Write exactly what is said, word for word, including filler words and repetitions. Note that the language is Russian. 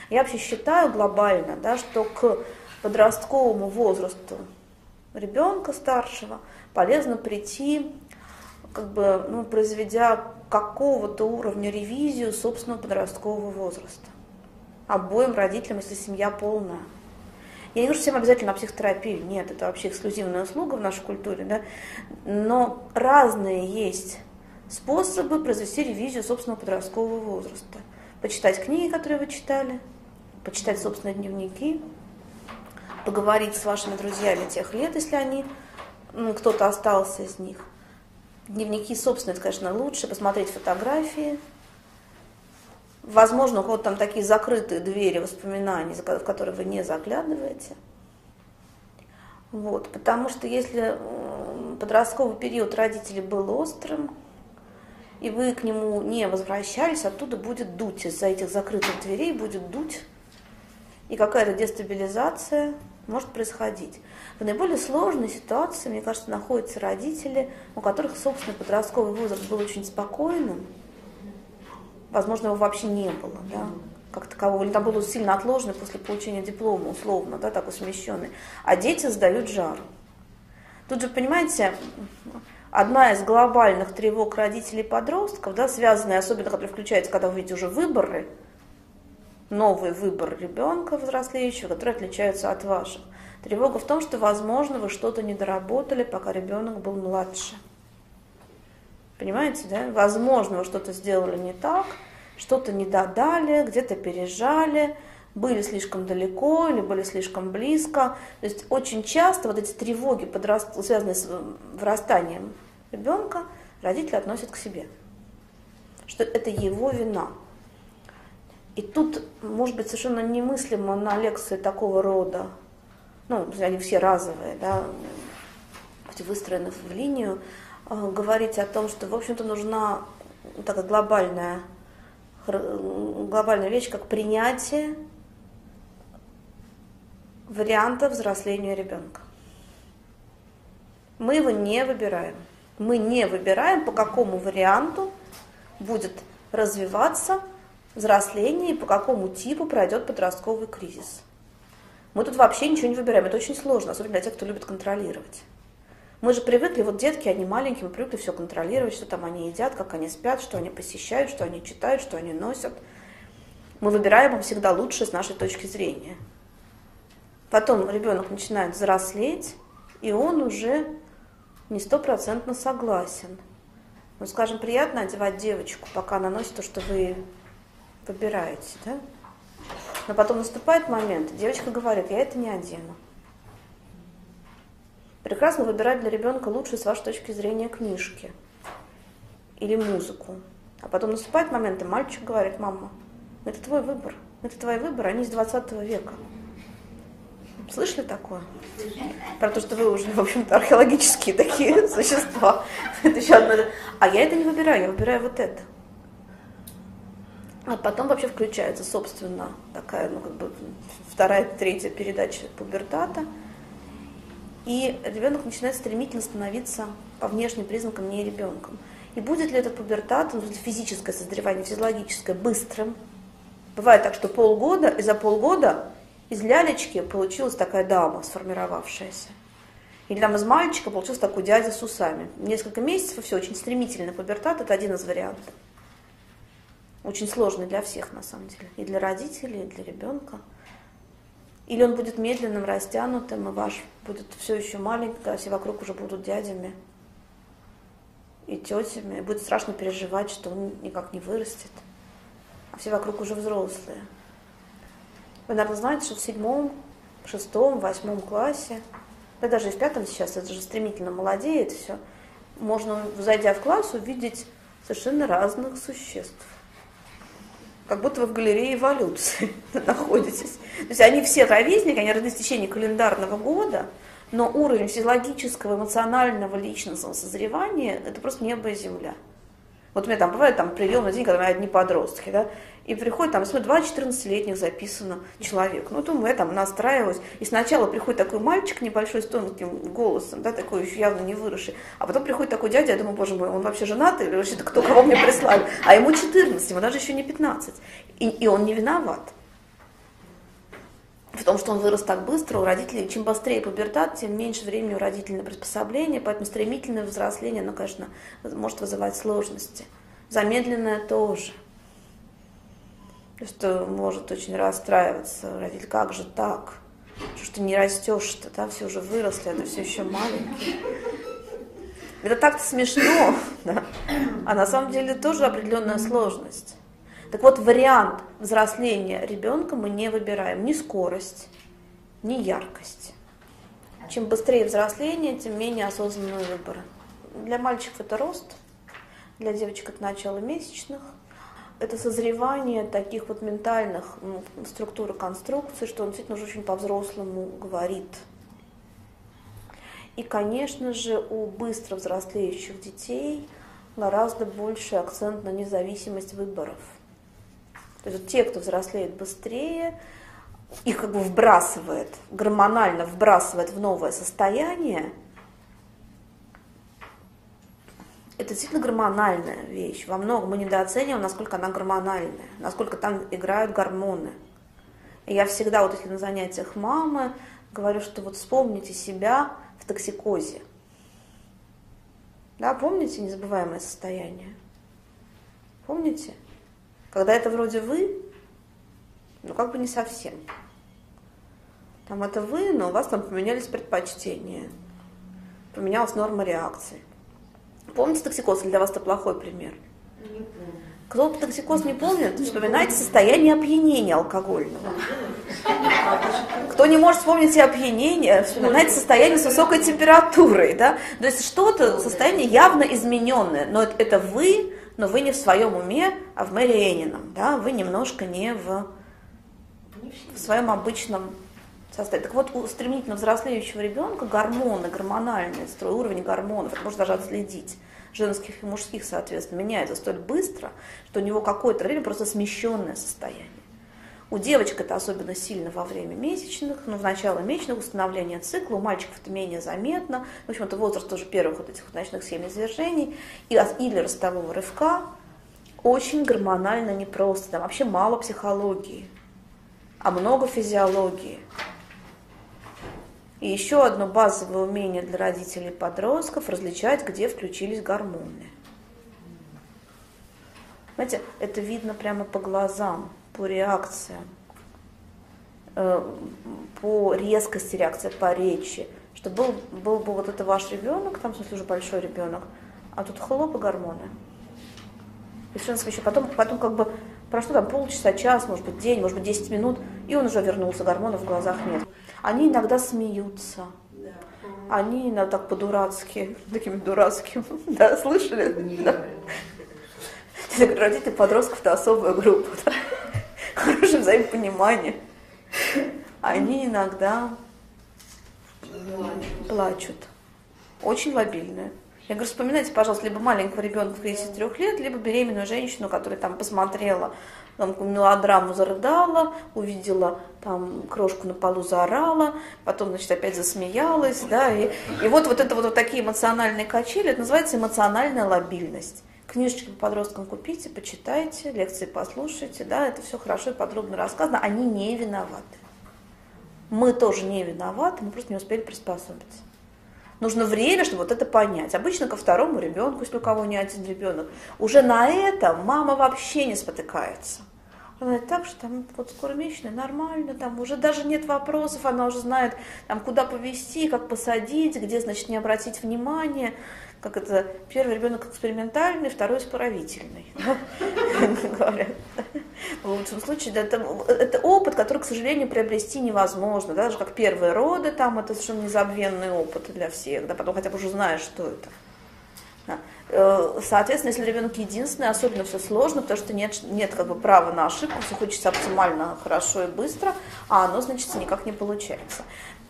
Я вообще считаю глобально, да, что к подростковому возрасту ребенка старшего полезно прийти, как бы, ну, произведя какого-то уровня ревизию собственного подросткового возраста. Обоим родителям, если семья полная. Я не говорю, что всем обязательно на психотерапию, нет, это вообще эксклюзивная услуга в нашей культуре, да? Но разные есть способы произвести ревизию собственного подросткового возраста. Почитать книги, которые вы читали, почитать собственные дневники, поговорить с вашими друзьями тех лет, если они, ну, кто-то остался из них. Дневники собственные, это, конечно, лучше, посмотреть фотографии. Возможно, у кого-то там такие закрытые двери воспоминаний, в которые вы не заглядываете. Вот, потому что если подростковый период родителей был острым, и вы к нему не возвращались, оттуда будет дуть, из-за этих закрытых дверей будет дуть, и какая-то дестабилизация может происходить. В наиболее сложной ситуации, мне кажется, находятся родители, у которых собственный подростковый возраст был очень спокойным, возможно, его вообще не было, да, как такового, или там было сильно отложено после получения диплома, условно, да, такой смещенный, а дети сдают жару. Тут же, понимаете, одна из глобальных тревог родителей подростков, да, связанная, особенно, которая включается, когда вы видите уже выборы, новый выбор ребенка взрослеющего, которые отличаются от ваших. Тревога в том, что, возможно, вы что-то не доработали, пока ребенок был младше. Понимаете, да? Возможно, вы что-то сделали не так, что-то не додали, где-то пережали, были слишком далеко или были слишком близко. То есть очень часто вот эти тревоги, подраст... связанные с вырастанием ребенка, родители относят к себе, что это его вина. И тут, может быть, совершенно немыслимо на лекции такого рода, ну, они все разовые, да, выстроены в линию, говорить о том, что, в общем-то, нужна такая глобальная, глобальная вещь, как принятие варианта взросления ребенка. Мы его не выбираем. Мы не выбираем, по какому варианту будет развиваться взросление и по какому типу пройдет подростковый кризис. Мы тут вообще ничего не выбираем. Это очень сложно, особенно для тех, кто любит контролировать. Мы же привыкли, вот детки, они маленькие, мы привыкли все контролировать, что там они едят, как они спят, что они посещают, что они читают, что они носят. Мы выбираем им всегда лучшее с нашей точки зрения. Потом ребенок начинает взрослеть, и он уже не стопроцентно согласен. Ну, скажем, приятно одевать девочку, пока она носит то, что вы выбираете, да? Но потом наступает момент, девочка говорит, я это не одену. Прекрасно выбирать для ребенка лучшие с вашей точки зрения книжки или музыку. А потом наступает момент, и мальчик говорит, мама, это твой выбор, это твой выбор, они из двадцатого века. Слышали такое? Про то, что вы уже, в общем-то, археологические такие существа. Это еще одно. А я это не выбираю, я выбираю вот это. А потом вообще включается, собственно, такая, ну, как бы вторая, третья передача пубертата. И ребенок начинает стремительно становиться по внешним признакам не ребенком. И будет ли этот пубертат, ну, физическое созревание, физиологическое, быстрым? Бывает так, что полгода, и за полгода из лялечки получилась такая дама, сформировавшаяся. Или там из мальчика получился такой дядя с усами. Несколько месяцев, и все, очень стремительный пубертат, это один из вариантов. Очень сложный для всех, на самом деле. И для родителей, и для ребенка. Или он будет медленным, растянутым, и ваш будет все еще маленький, а все вокруг уже будут дядями и тетями. И будет страшно переживать, что он никак не вырастет. А все вокруг уже взрослые. Вы, наверное, знаете, что в седьмом, шестом, восьмом классе, да даже и в пятом сейчас, это же стремительно молодеет все, можно, зайдя в класс, увидеть совершенно разных существ. Как будто вы в галерее эволюции находитесь. То есть они все ровесники, они родились в течение календарного года, но уровень физиологического, эмоционального, личностного созревания – это просто небо и земля. Вот у меня там бывает там, приемный день, когда у меня одни подростки, да, и приходит там, смотрю, два четырнадцатилетних записано человек. Ну, думаю, я там настраиваюсь. И сначала приходит такой мальчик небольшой с тонким голосом, да, такой еще явно не выросший. А потом приходит такой дядя, я думаю, боже мой, он вообще женатый или вообще кто, кого мне прислали? А ему четырнадцать, ему даже еще не пятнадцать. И, и он не виноват. в том, что он вырос так быстро, у родителей, чем быстрее пубертат, тем меньше времени у родителей на приспособление, поэтому стремительное взросление, оно, конечно, может вызывать сложности. Замедленное тоже. Что может очень расстраиваться родитель, как же так? Что ж ты не растешь-то, да, все уже выросли, а ты все еще маленький. Это так-то смешно, да? А на самом деле тоже определенная сложность. Так вот, вариант взросления ребенка мы не выбираем ни скорость, ни яркость. Чем быстрее взросление, тем менее осознанные выборы. Для мальчиков это рост, для девочек это начало месячных. Это созревание таких вот ментальных ну, структур и конструкций, что он действительно уже очень по-взрослому говорит. И, конечно же, у быстро взрослеющих детей гораздо больше акцент на независимость выборов. То есть те, кто взрослеет быстрее, их как бы вбрасывает, гормонально вбрасывает в новое состояние. Это действительно гормональная вещь. Во многом мы недооцениваем, насколько она гормональная, насколько там играют гормоны. И я всегда, вот если на занятиях мамы, говорю, что вот вспомните себя в токсикозе. Да, помните незабываемое состояние? Помните? Когда это вроде вы, ну как бы не совсем. Там это вы, но у вас там поменялись предпочтения, поменялась норма реакции. Помните токсикоз, или для вас это плохой пример? Не помню. Кто токсикоз не помнит, вспоминайте состояние опьянения алкогольного. Кто не может вспомнить и опьянение, вспоминайте состояние с высокой температурой. Да? То есть что-то, состояние явно измененное, но это вы, но вы не в своем уме, а в Мэри Энином. Да? Вы немножко не в, в своем обычном состоянии. Так вот, у стремительно взрослеющего ребенка гормоны, гормональный строй, уровень гормонов, это можно даже отследить, женских и мужских, соответственно, меняется столь быстро, что у него какое-то время просто смещенное состояние. У девочек это особенно сильно во время месячных, ну, в начало месячных, установления цикла, у мальчиков это менее заметно. В общем, это возраст тоже первых вот этих вот ночных семяизвержений или ростового рывка. Очень гормонально непросто, там вообще мало психологии, а много физиологии. И еще одно базовое умение для родителей и подростков – различать, где включились гормоны. Знаете, это видно прямо по глазам, по реакциям, по резкости реакции, по речи. Что был, был бы вот это ваш ребенок, там, в смысле, уже большой ребенок, а тут хлоп и гормоны. И совершенно еще потом, потом как бы прошло там полчаса, час, может быть, день, может быть, десять минут, и он уже вернулся, гормонов в глазах нет. Они иногда смеются. Они иногда так по-дурацки, такими дурацкими, да, слышали? Да. Родители подростков – это особая группа. Да? Хорошее взаимопонимание. Они иногда плачут. Очень лобильные. Я говорю, вспоминайте, пожалуйста, либо маленького ребенка в кризисе трех лет, либо беременную женщину, которая там посмотрела там, мелодраму, зарыдала, увидела там крошку на полу, заорала, потом, значит, опять засмеялась, да, и, и вот, вот это вот, вот такие эмоциональные качели, это называется эмоциональная лобильность. Книжечки по подросткам купите, почитайте, лекции послушайте, да, это все хорошо и подробно рассказано, они не виноваты. Мы тоже не виноваты, мы просто не успели приспособиться. Нужно время, чтобы вот это понять. Обычно ко второму ребенку, если у кого не один ребенок, уже на этом мама вообще не спотыкается. Она говорит, так что там вот скоро месячные, нормально, там уже даже нет вопросов, она уже знает, там, куда повезти, как посадить, где, значит, не обратить внимания. Как это, первый ребенок экспериментальный, второй исправительный, говорят. В лучшем случае, да, это, это опыт, который, к сожалению, приобрести невозможно. Да? Даже как первые роды, там, это совершенно незабвенный опыт для всех. Да? Потом хотя бы уже знаешь, что это. Да. Соответственно, если ребенок единственный, особенно все сложно, потому что нет, нет как бы права на ошибку, все хочется оптимально, хорошо и быстро, а оно, значит, никак не получается.